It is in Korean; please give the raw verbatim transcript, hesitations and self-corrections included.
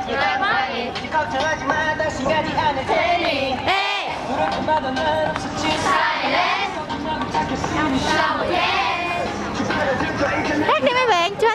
걱정하지 마 다시 가지 않을 테니 네. 노력은 봐도 난 없었지 Hát đi mấy bạn cho